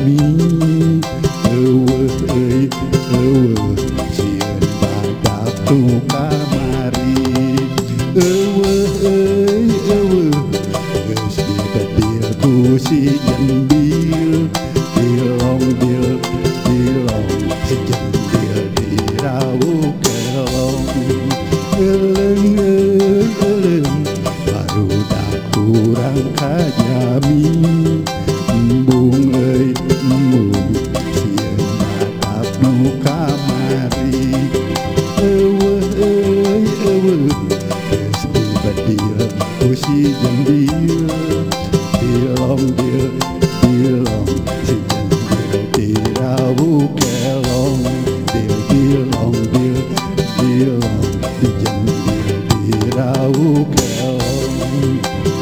jami sieun badak tu kamari geus dibedil ku si jendil dilong si jendil dirauh kelong eleng barudak kurang kajami embung sieun badak nu kamari geus dibedil ku si jendil dilong si jendil dirauh kelong dilong si jendil dirauh kelong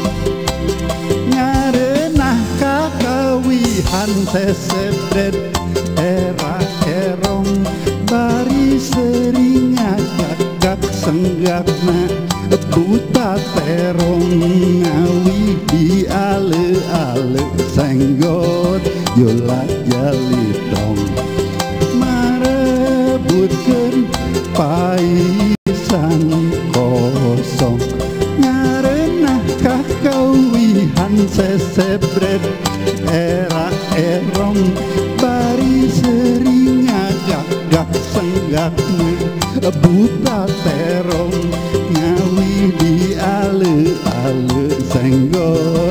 ngareunah kakawihan sesebret era erong bari sering ngagak senggakna buta terong ngawi di ale-ale senggot yolat jalidong marebutkeun paisan kosong ngareunah kakawihan sesebret era erong bari sering ngagak senggakna buta terong ngawi di ale-ale senggot